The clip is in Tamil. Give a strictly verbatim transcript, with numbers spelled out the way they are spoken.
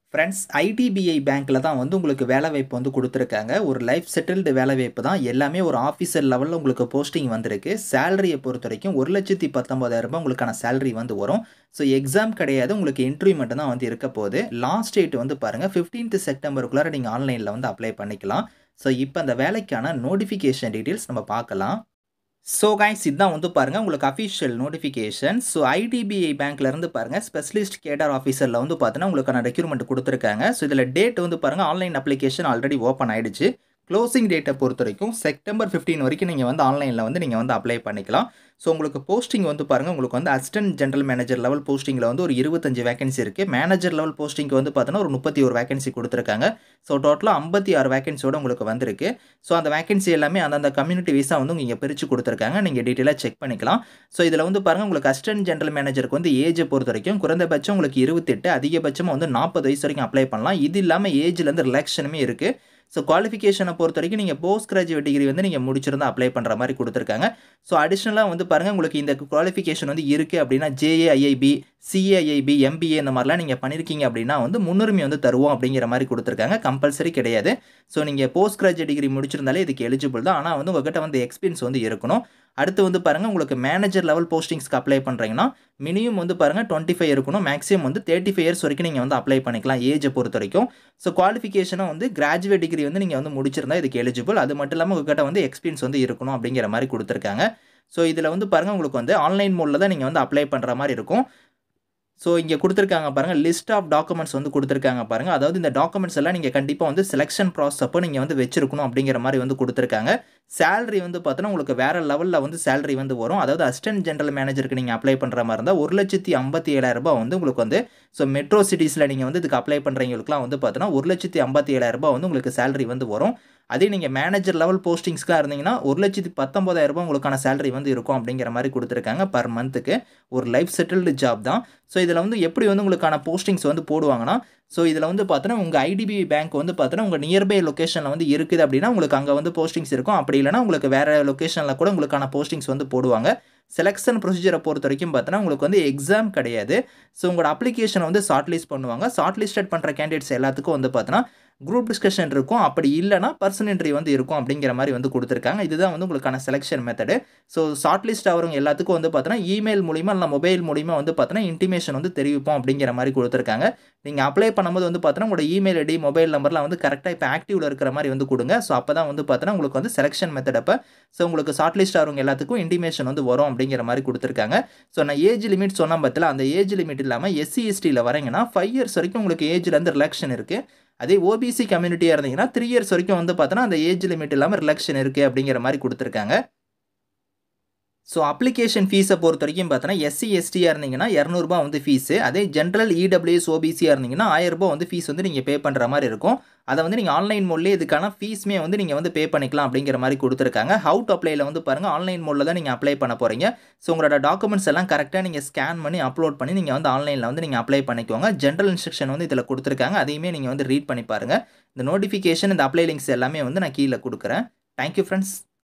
ஃப்ரெண்ட்ஸ் ஐடிபிஐ பேங்க்கில தான் வந்து உங்களுக்கு வேலைவாய்ப்பு வந்து குடுத்துருக்காங்க. ஒரு லைஃப் செட்டில்டு வேலைவாய்ப்பு தான். எல்லாமே ஒரு ஆஃபீசர் லெவல்ல உங்களுக்கு போஸ்டிங் வந்திருக்கு. சேலரிய பொறுத்தவரைக்கும் ஒரு லட்சத்து பத்தொன்பதாயிரம் ரூபாய் உங்களுக்கான சேலரி வந்து வரும். ஸோ எக்ஸாம் கிடையாது. உங்களுக்கு இன்டர்வியூ மட்டும் தான் வந்து இருக்க போகுது. லாஸ்ட் டேட் வந்து பாருங்க பதினைந்தாம் செப்டம்பருக்குள்ளார நீங்க ஆன்லைன்ல வந்து அப்ளை பண்ணிக்கலாம். ஸோ இப்ப அந்த வேலைக்கான நோட்டிஃபிகேஷன் டீட்டெயில்ஸ் நம்ம பார்க்கலாம். ஸோ கைஸ் இதான் வந்து பாருங்க உங்களுக்கு அஃபிஷியல் நோட்டிஃபிகேஷன். ஸோ ஐடிபிஐ பேங்க்ல இருந்து பாருங்க ஸ்பெஷலிஸ்ட் கேடர் ஆஃபீஸர்ல வந்து பார்த்தீங்கன்னா உங்களுக்கான ரெக்ரூட்மெண்ட் குடுத்துருக்காங்க. ஸோ இதில டேட் வந்து பாருங்க ஆன்லைன் அப்ளிகேஷன் ஆல்ரெடி ஓப்பன் ஆயிடுச்சு. க்ளோசிங் டேட்ட பொறுத்தவரைக்கும் செப்டம்பர் பதினைந்து வரைக்கும் நீங்க வந்து ஆன்லைன்ல வந்து நீங்க வந்து அப்ளை பண்ணிக்கலாம். ஸோ உங்களுக்கு போஸ்டிங் வந்து பாருங்க உங்களுக்கு வந்து அசிஸ்டன்ட் ஜெனரல் மேனேஜர் லெவல் போஸ்டிங்ல வந்து ஒரு இருபத்தஞ்சு வேகன்சி இருக்கு. மேனேஜர் லெவல் போஸ்டிங்க்கு வந்து பார்த்தீங்கன்னா ஒரு முப்பத்தி ஒரு வேகன்சி குடுத்துருக்காங்க. ஸோ டோட்டலா ஐம்பத்தி ஆறு வேகன்சியோட உங்களுக்கு வந்திருக்கு. ஸோ அந்த வேகன்சி எல்லாமே அந்தந்த கம்யூனிட்டி வைஸா வந்து இங்க பிரிச்சு குடுத்துருக்காங்க. நீங்க டீட்டெயிலா செக் பண்ணிக்கலாம். ஸோ இதில வந்து பாருங்க உங்களுக்கு அசிஸ்டன்ட் ஜெனரல் மேனேஜருக்கு வந்து ஏஜ் பொறுத்தவரைக்கும் குறைந்தபட்சம் உங்களுக்கு இருபத்தி எட்டு அதிகபட்சமா வந்து நாற்பது வயசு வரைக்கும் அப்ளை பண்ணலாம். இது இல்லாம ஏஜ்ல இருந்து ரிலாக்ஷனுமே இருக்கு. ஸோ குவாலிஃபிகேஷன பொறுத்தவரைக்கும் நீங்க போஸ்ட் கிராஜுவேட் டிகிரி வந்து நீங்க முடிச்சிருந்தா அப்ளை பண்ற மாரி குடுத்துருக்காங்க. ஸோ அடிஷனலா வந்து பாருங்க உங்களுக்கு இந்த குவாலிஃபிகேஷன் வந்து இருக்கு அப்டின்னா ஜேஏஐஐபி, சிஏஐபி, எம்பிஏ இந்த மாரிலாம் நீங்க பண்ணியிருக்கீங்க அப்டின்னா வந்து முன்னுரிமை வந்து தருவோம் அப்டிங்கிற மாரி குடுத்துருக்காங்க. கம்பல்சரி கிடையாது. ஸோ நீங்க போஸ்ட் கிராஜுவேட் டிகிரி முடிச்சிருந்தாலே இதுக்கு எலிஜிபிள் தான். ஆனா வந்து உங்ககிட்ட வந்து எக்ஸ்பீரியன்ஸ் வந்து இருக்கணும். அடுத்து வந்து பாருங்க உங்களுக்கு மேனேஜர் லெவல் போஸ்டிங்ஸ்க்கு அப்ளை பண்றீங்கன்னா மினிமம் வந்து பாருங்க இருபத்தி ஐந்து இருக்கணும். மேக்ஸிமம் வந்து முப்பத்தி ஐந்து இயர்ஸ் வரைக்கும் நீங்க வந்து அப்ளை பண்ணிக்கலாம் ஏஜ் பொறுத்தவரைக்கும். ஸோ குவாலிஃபிகேஷனும் வந்து கிராஜுவேட் டிகிரி வந்து நீங்க வந்து முடிச்சிருந்தா இதுக்கு எலிஜிபிள். அது மட்டும் இல்லாம உங்ககிட்ட வந்து எக்ஸ்பீரியன்ஸ் வந்து இருக்கணும் அப்டிங்கிற மாரி குடுத்துருக்காங்க. ஸோ இதில வந்து பாருங்க உங்களுக்கு வந்து ஆன்லைன் மோட்ல தான் நீங்க வந்து அப்ளை பண்ற மாரி இருக்கும். ஸோ இங்க குடுத்துருக்காங்க பாருங்க லிஸ்ட் ஆஃப் டாக்குமெண்ட்ஸ் வந்து குடுத்துருக்காங்க பாருங்க. அதாவது இந்த டாக்குமெண்ட்ஸ் எல்லாம் நீங்க கண்டிப்பா வந்து செலக்ஷன் ப்ராசஸ் அப்போ நீங்க வந்து வச்சிருக்கணும் அப்டிங்கிற மாரி வந்து குடுத்துருக்காங்க. சேலரி வந்து பார்த்தீங்கன்னா உங்களுக்கு வேற லெவல்ல வந்து சேலரி வந்து வரும். அதாவது அசிஸ்டன்ட் ஜெனரல் மேனேஜருக்கு நீங்க அப்ளை பண்ற மாரி இருந்தா ஒரு லட்சத்து ஐம்பத்தி ஏழாயிரம் ரூபாய் வந்து உங்களுக்கு வந்து ஸோ மெட்ரோ சிட்டீஸ்ல நீங்க வந்து இதுக்கு அப்ளை பண்றவங்களுக்குலாம் வந்து பார்த்தீங்கன்னா ஒரு லட்சத்து ஐம்பத்தி ஏழாயிரம் ரூபாய் வந்து உங்களுக்கு சேலரி வந்து வரும். அதே நீங்க மேனேஜர் லெவல் போஸ்டிங்ஸ்க்கா இருந்தீங்கன்னா ஒரு லட்சத்து பத்தொன்பதாயிரம் ரூபாய் உங்களுக்கான சேலரி வந்து இருக்கும் அப்டிங்கிற மாரி குடுத்துருக்காங்க பெர் மந்த்க்கு. ஒரு லைஃப் செட்டில்டு ஜாப் தான். ஸோ இதில வந்து எப்படி வந்து உங்களுக்கான போஸ்டிங்ஸ் வந்து போடுவாங்கன்னா, ஸோ இதில வந்து பார்த்தீங்கன்னா உங்க ஐடிபிஐ பேங்க் வந்து பார்த்தீங்கன்னா உங்க நியர்பை லொகேஷன்ல வந்து இருக்குது அப்டின்னா உங்களுக்கு அங்க வந்து போஸ்டிங்ஸ் இருக்கும். அப்படி இல்லன்னா உங்களுக்கு வேற லொகேஷன்ல கூட உங்களுக்கான போஸ்டிங்ஸ் வந்து போடுவாங்க. செலக்ஷன் ப்ரொசீஜர பொறுத்தவரைக்கும் பார்த்தீங்கன்னா உங்களுக்கு வந்து எக்ஸாம் கிடையாது. ஸோ உங்களோட அப்ளிகேஷன வந்து ஷார்ட் லிஸ்ட் பண்ணுவாங்க. ஷார்ட் லிஸ்டட் பண்ற கேண்டிடேட்ஸ் எல்லாத்துக்கும் வந்து பார்த்தீங்கன்னா குரூப் டிஸ்கஷன் இருக்கும். அப்படி இல்லன்னா பர்சனல் இன்டர்வியூ வந்து இருக்கும் அப்டிங்கிற மாரி வந்து குடுத்துருக்காங்க. இதுதான் வந்து உங்களுக்கான selection method. So short list ஆவறவங்க எல்லாத்துக்கும் வந்து பார்த்தீங்கன்னா இமெயில் மூலியமா இல்ல மொபைல் மூலியமா வந்து பார்த்தீங்கன்னா இன்டிமேஷன் வந்து தெரிவிப்போம் அப்டிங்கிற மாரி குடுத்துருக்காங்க. நீங்க அப்ளை பண்ணும்போது வந்து பார்த்தீங்கன்னா உங்களோட இமெயில் ஐடி, மொபைல் நம்பர்லாம் வந்து கரெக்ட்டா இப்ப ஆக்டிவ்ல இருக்கிற மாரி வந்து குடுங்க. ஸோ அப்பதான் வந்து பார்த்தீங்கன்னா உங்களுக்கு வந்து செலக்ஷன் மெத்தட் அப்ப ஸோ உங்களுக்கு ஷார்ட் லிஸ்ட் ஆவறவங்க எல்லாத்துக்கும் இன்டிமேஷன் வந்து வரும் அப்டிங்கிற மாரி குடுத்துருக்காங்க. ஸோ நான் ஏஜ் லிமிட் சொன்னேன் பார்த்தீங்களா, அந்த ஏஜ் லிமிட் இல்லாம எஸ்சி, எஸ்டில வரீங்கன்னா ஐந்து இயர்ஸ் வரைக்கும் உங்களுக்கு ஏஜ்ல இருந்து ரிலாக்ஷன் இருக்கு. அதே ஓபிசி கம்யூனிட்டியா இருந்தீங்கன்னா மூன்று இயர்ஸ் வரைக்கும் வந்து பார்த்தீங்கன்னா அந்த ஏஜ் லிமிட் இல்லாம ரிலாக்ஷன் இருக்கு அப்டிங்கிற மாரி குடுத்துருக்காங்க. ஸோ அப்ளிகேஷன் ஃபீஸ பொறுத்தவரைக்கும் பார்த்தீங்கன்னா எஸ்சி, எஸ்டியா இருந்தீங்கன்னா இருநூறு ரூபாய் வந்து ஃபீஸ். அதே ஜெனரல் இடபிள்யூஎஸ், ஓபிசியா இருந்தீங்கன்னா ஆயிரம் ரூபாய் வந்து ஃபீஸ் வந்து நீங்க பே பண்ற மாரி இருக்கும். அத வந்து நீங்க ஆன்லைன் மோட்லயே இதுக்கான ஃபீஸ்மே வந்து நீங்க வந்து பே பண்ணிக்கலாம் அப்டிங்கிற மாரி குடுத்துருக்காங்க. ஹவ் டூ அப்ளைல வந்து பாருங்க ஆன்லைன் மோட்ல தான் நீங்க அப்ளை பண்ண போறீங்க. ஸோ உங்களோட டாக்குமெண்ட்ஸ் எல்லாம் கரெக்ட்டா நீங்க ஸ்கேன் பண்ணி அப்லோட் பண்ணி நீங்க வந்து ஆன்லைன்ல வந்து நீங்க அப்ளை பண்ணிக்கோங்க. ஜெனரல் இன்ஸ்ட்ரக்ஷன் வந்து இதில குடுத்துருக்காங்க. அதையுமே நீங்க வந்து ரீட் பண்ணி பாருங்க. இந்த நோட்டிஃபிகேஷன், இந்த அப்ளை லிங்க்ஸ் எல்லாமே வந்து நான் கீழ குடுக்குறேன். Thank you friends.